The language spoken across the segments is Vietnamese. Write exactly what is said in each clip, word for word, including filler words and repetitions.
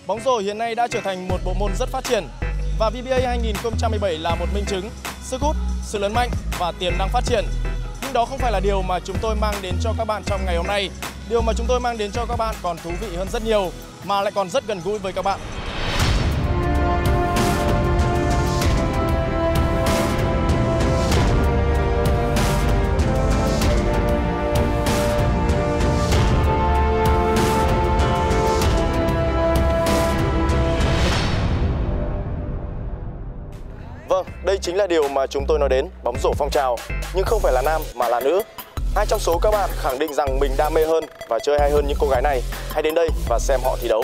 Bóng rổ hiện nay đã trở thành một bộ môn rất phát triển và vê bê a hai không một bảy là một minh chứng, sức hút, sự lớn mạnh và tiềm năng phát triển. Nhưng đó không phải là điều mà chúng tôi mang đến cho các bạn trong ngày hôm nay. Điều mà chúng tôi mang đến cho các bạn còn thú vị hơn rất nhiều, mà lại còn rất gần gũi với các bạn. Vâng, đây chính là điều mà chúng tôi nói đến, bóng rổ phong trào, nhưng không phải là nam mà là nữ. Hai trong số các bạn khẳng định rằng mình đam mê hơn và chơi hay hơn những cô gái này. Hãy đến đây và xem họ thi đấu.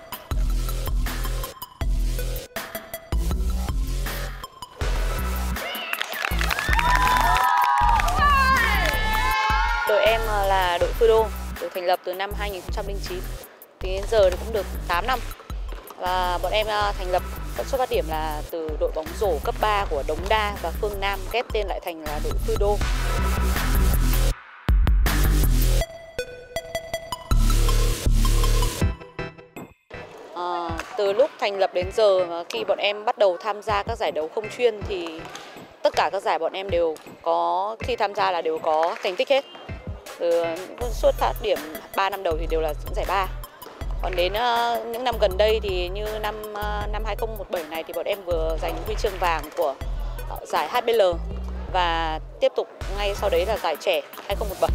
Đội em là đội Fudo, được thành lập từ năm hai nghìn không trăm lẻ chín, thì đến giờ thì cũng được tám năm. Và bọn em thành lập xuất phát điểm là từ đội bóng rổ cấp ba của Đống Đa và Phương Nam ghép tên lại thành là đội Fudo. À, từ lúc thành lập đến giờ, khi bọn em bắt đầu tham gia các giải đấu không chuyên thì tất cả các giải bọn em đều có, khi tham gia là đều có thành tích hết. Từ xuất phát điểm ba năm đầu thì đều là giải ba. Còn đến uh, những năm gần đây thì như năm uh, năm hai không một bảy này thì bọn em vừa giành huy chương vàng của uh, giải hát bê lờ và tiếp tục ngay sau đấy là giải trẻ hai không một bảy.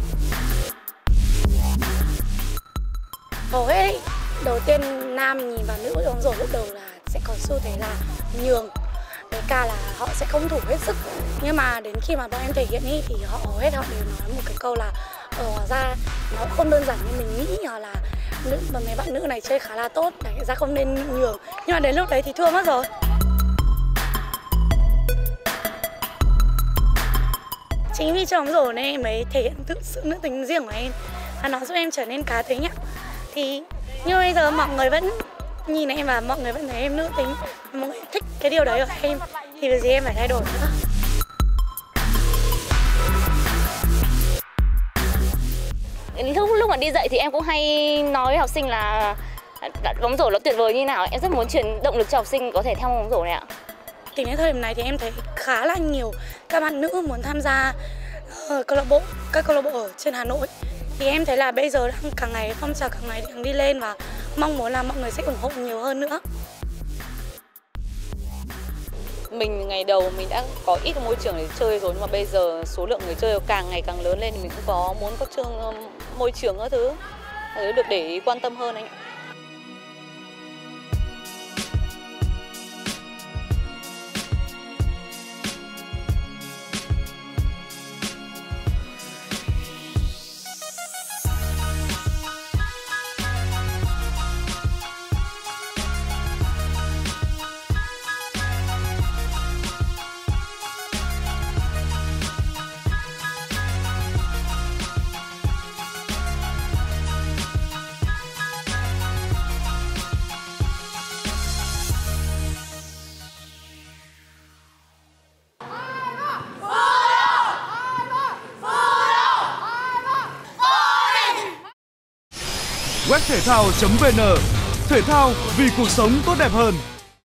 Hầu hết ấy, đầu tiên nam nhìn vào nữ bóng rổ lúc đầu là sẽ có xu thế là nhường, với cả là họ sẽ không thủ hết sức. Nhưng mà đến khi mà bọn em thể hiện ý, thì họ hầu hết họ đều nói một cái câu là ở hóa ra nó không đơn giản như mình nghĩ, hoặc là nữ và mấy bạn nữ này chơi khá là tốt, để ra không nên nhường. Nhưng mà đến lúc đấy thì thua mất rồi. Chính vì trong bóng rổ này em mới thể hiện thực sự nữ tính riêng của em, và nó giúp em trở nên cá tính ạ. Thì như bây giờ mọi người vẫn nhìn em và mọi người vẫn thấy em nữ tính, mọi người thích cái điều đấy ở em, thì việc gì em phải thay đổi nữa. Lúc lúc mà đi dạy thì em cũng hay nói với học sinh là bóng rổ nó tuyệt vời như nào. Em rất muốn truyền động lực cho học sinh có thể theo bóng rổ này ạ. Tính đến thời điểm này thì em thấy khá là nhiều các bạn nữ muốn tham gia uh, câu lạc bộ, các câu lạc bộ ở trên Hà Nội. Thì em thấy là bây giờ đang càng ngày phong trào càng ngày đang đi lên, và mong muốn là mọi người sẽ ủng hộ nhiều hơn nữa. Mình ngày đầu mình đã có ít môi trường để chơi rồi, nhưng mà bây giờ số lượng người chơi càng ngày càng lớn lên thì mình cũng có muốn có trường môi trường các thứ được để ý quan tâm hơn anh ạ. web thể thao chấm vn, thể thao vì cuộc sống tốt đẹp hơn.